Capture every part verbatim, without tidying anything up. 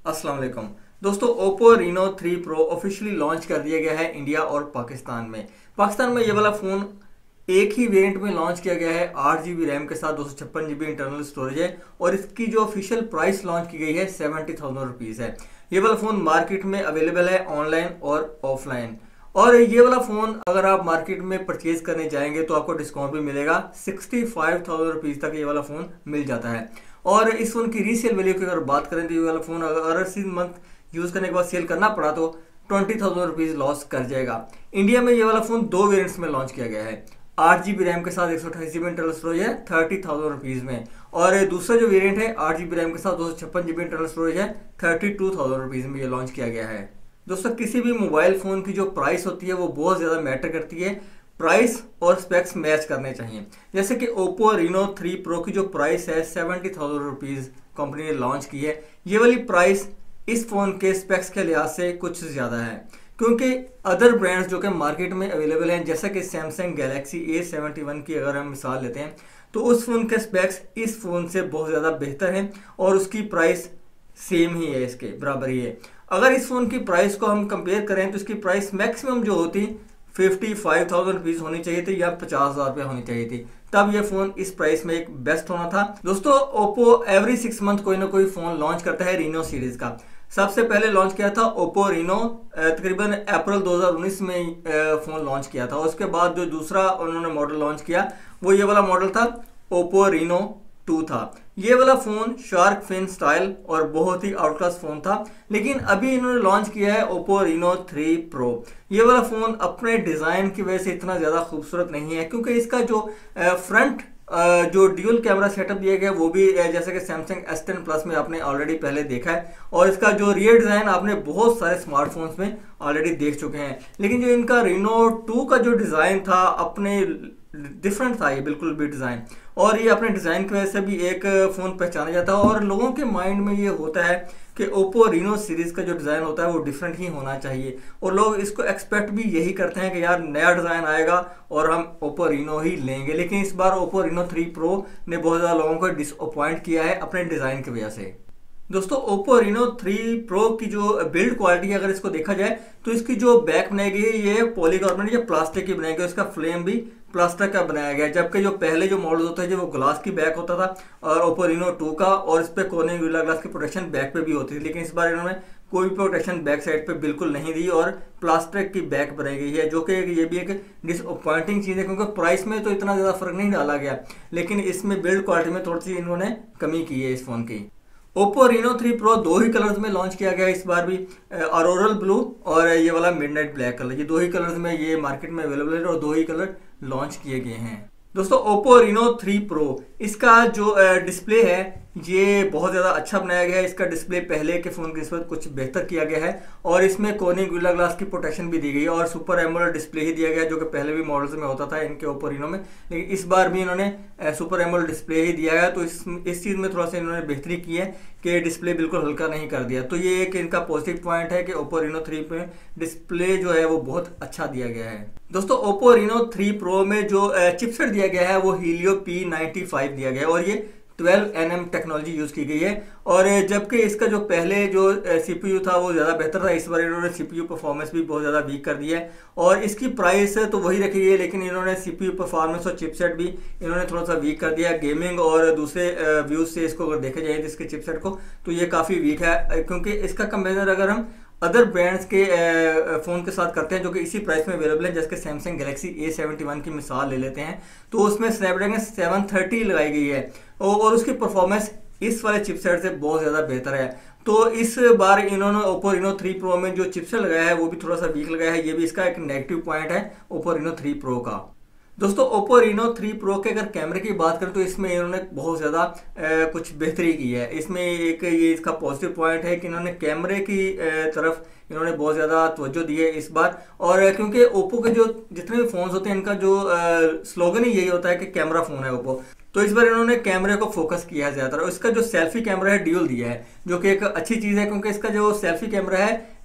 अस्सलाम वालेकुम दोस्तों, Oppo Reno three Pro officially launch कर दिया गया है इंडिया और पाकिस्तान में। पाकिस्तान में ये वाला फ़ोन एक ही वेरिएंट में लॉन्च किया गया है। आठ जी बी रैम के साथ दो सौ छप्पन जी बी इंटरनल स्टोरेज है और इसकी जो ऑफिशियल प्राइस लॉन्च की गई है सेवेंटी थाउजेंड रुपीज़ है। ये वाला फ़ोन मार्केट में अवेलेबल है ऑनलाइन और ऑफलाइन। और ये वाला फ़ोन अगर आप मार्केट में परचेज करने जाएंगे तो आपको डिस्काउंट भी मिलेगा। सिक्सटी फाइव थाउजेंड रुपीज़ तक ये वाला फ़ोन मिल जाता है। और इस फ़ोन की रीसेल वैल्यू की अगर बात करें तो ये वाला फ़ोन अगर सिक्स मंथ यूज़ करने के बाद सेल करना पड़ा तो ट्वेंटी थाउजेंड रुपीज़ लॉस कर जाएगा। इंडिया में ये वाला फ़ोन दो वेरिएंट्स में लॉन्च किया गया है। आठ जी बी रैम के साथ एक सौ अट्ठाईस जी बी इंटरनल स्टोरेज है थर्टी थाउजेंड रुपीज़ में, और दूसरा जो वेरिएंट है आठ जी बी रैम के साथ दो सौ छप्पन जी बी इंटरनल स्टोरेज है थर्टी टू थाउजेंड रुपीज़ में ये लॉन्च किया गया है। दोस्तों, किसी भी मोबाइल फ़ोन की जो प्राइस होती है वो बहुत ज़्यादा मैटर करती है। प्राइस और स्पेक्स मैच करने चाहिए। जैसे कि Oppo Reno थ्री Pro की जो प्राइस है सेवेंटी थाउजेंड रुपीज़ कंपनी ने लॉन्च की है। ये वाली प्राइस इस फ़ोन के स्पेक्स के लिहाज से कुछ ज़्यादा है, क्योंकि अदर ब्रांड्स जो कि मार्केट में अवेलेबल हैं जैसा कि Samsung Galaxy A seventy one की अगर हम मिसाल लेते हैं तो उस फ़ोन के स्पेक्स इस फ़ोन से बहुत ज़्यादा बेहतर हैं और उसकी प्राइस सेम ही है, इसके बराबर ही है। अगर इस फ़ोन की प्राइस को हम कंपेयर करें तो इसकी प्राइस मैक्सिमम जो होती फिफ्टी फाइव थाउजेंड रुपीज़ होनी चाहिए थी या पचास हज़ार रुपये होनी चाहिए थी, तब ये फ़ोन इस प्राइस में एक बेस्ट होना था। दोस्तों, ओप्पो एवरी सिक्स मंथ कोई ना कोई फ़ोन लॉन्च करता है रीनो सीरीज़ का। सबसे पहले लॉन्च किया था Oppo Reno तकरीबन अप्रैल दो हज़ार उन्नीस में फ़ोन लॉन्च किया था। उसके बाद जो दूसरा उन्होंने मॉडल लॉन्च किया वो ये वाला मॉडल था Oppo Reno टू था। ये वाला फ़ोन शार्क फिन स्टाइल और बहुत ही आउट क्लास फ़ोन था, लेकिन अभी इन्होंने लॉन्च किया है Oppo Reno थ्री Pro। ये वाला फ़ोन अपने डिज़ाइन की वजह से इतना ज़्यादा खूबसूरत नहीं है, क्योंकि इसका जो फ्रंट जो ड्यूल कैमरा सेटअप दिया गया वो भी जैसे कि सैमसंग एस टेन प्लस में आपने ऑलरेडी पहले देखा है, और इसका जो रियर डिज़ाइन आपने बहुत सारे स्मार्टफोन्स में ऑलरेडी देख चुके हैं। लेकिन जो इनका Reno टू का जो डिज़ाइन था अपने डिफरेंट था, ये बिल्कुल भी डिज़ाइन, और ये अपने डिज़ाइन की वजह से भी एक फ़ोन पहचाना जाता है। और लोगों के माइंड में ये होता है कि Oppo Reno सीरीज़ का जो डिज़ाइन होता है वो डिफरेंट ही होना चाहिए, और लोग इसको एक्सपेक्ट भी यही करते हैं कि यार नया डिज़ाइन आएगा और हम Oppo Reno ही लेंगे। लेकिन इस बार Oppo Reno थ्री Pro ने बहुत ज़्यादा लोगों को डिसअपॉइंट किया है अपने डिज़ाइन की वजह से। दोस्तों, Oppo Reno थ्री Pro की जो बिल्ड क्वालिटी है अगर इसको देखा जाए तो इसकी जो बैक बनाई गई है ये पॉलीकार्बोनेट या प्लास्टिक की बनाई गई है। इसका फ्लेम भी प्लास्टिक का बनाया गया है, जबकि जो पहले जो मॉडल होता है जो वो ग्लास की बैक होता था और Oppo Reno टू का, और इस पे कोने गोरिल्ला ग्लास की प्रोटेक्शन बैक पे भी होती थी। लेकिन इस बार इन्होंने कोई प्रोटेक्शन बैक साइड पे बिल्कुल नहीं दी और प्लास्टिक की बैक बनाई गई है, जो कि ये भी एक डिसअपॉइंटिंग चीज़ है, क्योंकि प्राइस में तो इतना ज़्यादा फर्क नहीं डाला गया, लेकिन इसमें बिल्ड क्वालिटी में थोड़ी सी इन्होंने कमी की है इस फ़ोन की। Oppo Reno थ्री Pro दो ही कलर्स में लॉन्च किया गया है इस बार भी, ऑरोरल ब्लू और ये वाला मिडनाइट ब्लैक कलर। ये दो ही कलर्स में ये मार्केट में अवेलेबल है और दो ही कलर लॉन्च किए गए हैं। दोस्तों, Oppo Reno थ्री Pro इसका जो डिस्प्ले है ये बहुत ज़्यादा अच्छा बनाया गया है। इसका डिस्प्ले पहले के फ़ोन की निस्बत कुछ बेहतर किया गया है और इसमें कोनी गोरिल्ला ग्लास की प्रोटेक्शन भी दी गई है और सुपर एमोलेड डिस्प्ले ही दिया गया है, जो कि पहले भी मॉडल्स में होता था इनके Oppo Reno में, लेकिन इस बार भी इन्होंने सुपर एमोलेड डिस्प्ले ही दिया है। तो इस इस चीज़ में थोड़ा सा इन्होंने बेहतरी की है कि डिस्प्ले बिल्कुल हल्का नहीं कर दिया। तो ये एक इनका पॉजिटिव पॉइंट है कि Oppo Reno थ्री में डिस्प्ले जो है वो बहुत अच्छा दिया गया है। दोस्तों, Oppo Reno थ्री Pro में जो चिपसेट दिया गया है वो Helio पी नाइंटी फाइव दिया गया है और ये twelve N M technology use की गई है। और जबकि इसका जो पहले जो सीपीयू था वो ज़्यादा बेहतर था, इस बार इन्होंने सीपीयू परफॉर्मेंस भी बहुत ज़्यादा वीक कर दिया है और इसकी प्राइस तो वही रखी गई है, लेकिन इन्होंने सीपीयू परफॉर्मेंस और चिपसेट भी इन्होंने थोड़ा सा वीक कर दिया। गेमिंग और दूसरे व्यूज़ से इसको अगर देखा जाए इसके चिपसेट को तो ये काफ़ी वीक है, क्योंकि इसका कंपेरिजन अगर हम अदर ब्रांड्स के फ़ोन के साथ करते हैं जो कि इसी प्राइस में अवेलेबल है, जैसे Samsung Galaxy A seventy one की मिसाल ले लेते हैं तो उसमें स्नैपड्रैगन सेवन थर्टी लगाई गई है और उसकी परफॉर्मेंस इस वाले चिपसेट से बहुत ज़्यादा बेहतर है। तो इस बार इन्होंने Oppo Reno थ्री Pro में जो चिपसेट लगाया है वो भी थोड़ा सा वीक लगाया है, ये भी इसका एक नेगेटिव पॉइंट है Oppo Reno थ्री Pro का। दोस्तों, Oppo Reno थ्री Pro के अगर कैमरे की बात करें तो इसमें इन्होंने बहुत ज़्यादा कुछ बेहतरी की है। इसमें एक ये इसका पॉजिटिव पॉइंट है कि इन्होंने कैमरे की तरफ इन्होंने बहुत ज़्यादा तवज्जो दी है इस बार, और क्योंकि Oppo के जो जितने भी फ़ोन्स होते हैं इनका जो स्लोगन ही यही होता है कि कैमरा फ़ोन है Oppo, तो इस बार इन्होंने कैमरे को फोकस किया है ज़्यादातर। इसका जो सेल्फी कैमरा है ड्यूल दिया है, जो कि एक अच्छी चीज़ है, क्योंकि इसका जो सेल्फी कैमरा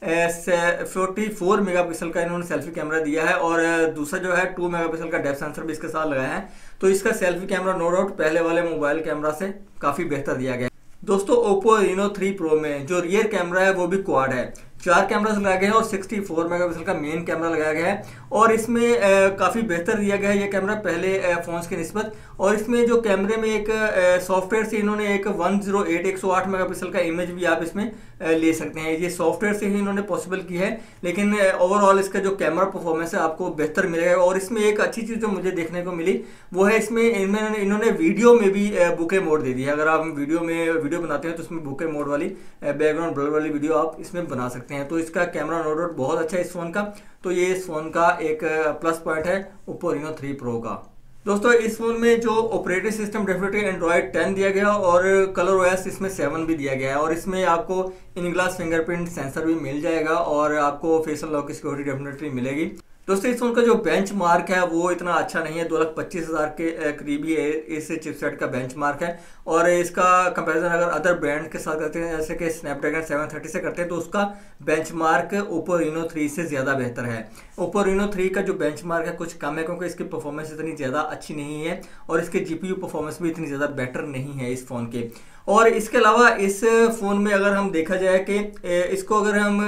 है फोर्टी फोर मेगापिक्सल का इन्होंने सेल्फी कैमरा दिया है और दूसरा जो है टू मेगापिक्सल का डेप्थ सेंसर भी इसके साथ लगाया है। तो इसका सेल्फी कैमरा नो डाउट पहले वाले मोबाइल कैमरा से काफ़ी बेहतर दिया गया है। दोस्तों Oppo Reno थ्री Pro में जो रियर कैमरा है वो भी क्वाड है। चार कैमरास लगाए गए हैं और सिक्सटी फोर मेगापिक्सल का मेन कैमरा लगाया गया है और इसमें काफ़ी बेहतर दिया गया है ये कैमरा पहले फ़ोन्स की निस्बत। और इसमें जो कैमरे में एक सॉफ्टवेयर से इन्होंने एक वन ज़ीरो एट एक सौ आठ मेगापिक्सल का इमेज भी आप इसमें ले सकते हैं। ये सॉफ्टवेयर से ही इन्होंने पॉसिबल की है, लेकिन ओवरऑल इसका जो कैमरा परफॉर्मेंस है आपको बेहतर मिलेगा। और इसमें एक अच्छी चीज़ जो मुझे देखने को मिली वो है इसमें इन्होंने इन्होंने वीडियो में भी बुके मोड दे दिया है। अगर आप वीडियो में वीडियो बनाते हैं तो उसमें बुके मोड वाली बैकग्राउंड ब्लर वाली वीडियो आप इसमें बना सकते हैं। तो इसका कैमरा नो डाउट बहुत अच्छा है इस फोन का। तो ये इस फोन का एक प्लस पॉइंट है Oppo Reno थ्री Pro का। दोस्तों इस फोन में जो operating system definitely Android ten दिया गया और कलर ओएस इसमें सेवन भी दिया गया है और इसमें आपको इन ग्लास फिंगरप्रिंट सेंसर भी मिल जाएगा और आपको फेशियल लॉक की सिक्योरिटी डेफिनेटली मिलेगी। दोस्तों इस फोन का जो बेंच मार्क है वो इतना अच्छा नहीं है, दो लाख पच्चीस हज़ार के करीब ही इस चिपसेट का बेंच मार्क है। और इसका कंपैरिजन अगर अदर ब्रांड के साथ करते हैं जैसे कि स्नैपड्रैगन सेवन थर्टी से करते हैं तो उसका benchmark Oppo Reno three से ज़्यादा बेहतर है। Oppo Reno थ्री का जो बेंच मार्क है कुछ कम है क्योंकि इसकी परफॉर्मेंस इतनी ज़्यादा अच्छी नहीं है और इसके जीपीयू परफॉर्मेंस भी इतनी ज़्यादा बेटर नहीं है इस फ़ोन के। और इसके अलावा इस फ़ोन में अगर हम देखा जाए कि इसको अगर हम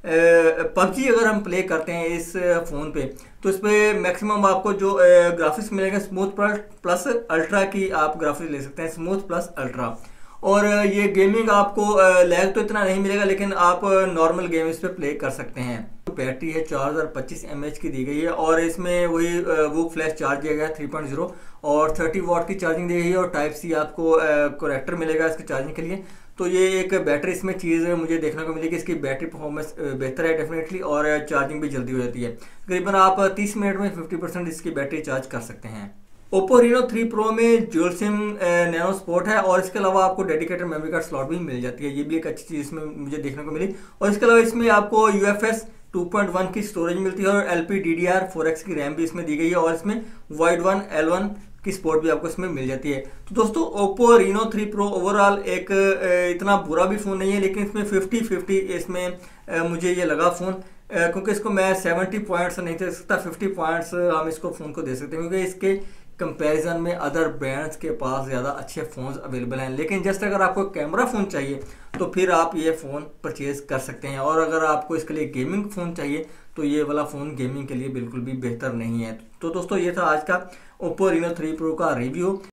पबजी अगर हम प्ले करते हैं इस फ़ोन पे तो इस पर मैक्सिमम आपको जो ग्राफिक्स मिलेगा स्मूथ प्लस अल्ट्रा की आप ग्राफिक्स ले सकते हैं, स्मूथ प्लस अल्ट्रा। और ये गेमिंग आपको लैग तो इतना नहीं मिलेगा लेकिन आप नॉर्मल गेम इस पे प्ले कर सकते हैं। बैटरी है चार हज़ार पच्चीस एम एच की दी गई है और इसमें वही वो फ्लैश चार्ज दिया गया है थ्री पॉइंट ज़ीरो और थर्टी वॉट की चार्जिंग दी गई है और टाइप सी आपको कनेक्टर मिलेगा इसके चार्जिंग के लिए। तो ये एक बैटरी इसमें चीज़ मुझे देखने को मिली कि इसकी बैटरी परफॉर्मेंस बेहतर है डेफिनेटली और चार्जिंग भी जल्दी हो जाती है। तकरीबन आप तीस मिनट में फिफ्टी परसेंट इसकी बैटरी चार्ज कर सकते हैं। Oppo Reno थ्री Pro में ड्यूल सिम नैनो स्पोर्ट है और इसके अलावा आपको डेडिकेटेड मेमोरी कार्ड स्लॉट भी मिल जाती है। ये भी एक अच्छी चीज़ इसमें मुझे देखने को मिली। और इसके अलावा इसमें आपको U F S two point one की स्टोरेज मिलती है और L P D D R four X की रैम भी इसमें दी गई है और इसमें वाइड वन एल वन की सपोर्ट भी आपको इसमें मिल जाती है। तो दोस्तों Oppo Reno three Pro overall एक इतना बुरा भी फ़ोन नहीं है लेकिन इसमें फिफ्टी फिफ्टी इसमें मुझे ये लगा फ़ोन, क्योंकि इसको मैं सेवेंटी पॉइंट्स नहीं दे सकता, फिफ्टी पॉइंट्स हम इसको फ़ोन को दे सकते हैं क्योंकि इसके कंपैरिजन में अदर ब्रांड्स के पास ज़्यादा अच्छे फ़ोन्स अवेलेबल हैं। लेकिन जस्ट अगर आपको कैमरा फ़ोन चाहिए तो फिर आप ये फ़ोन परचेज़ कर सकते हैं और अगर आपको इसके लिए गेमिंग फ़ोन चाहिए तो ये वाला फ़ोन गेमिंग के लिए बिल्कुल भी बेहतर नहीं है। तो दोस्तों ये था आज का Oppo Reno थ्री Pro का रिव्यू।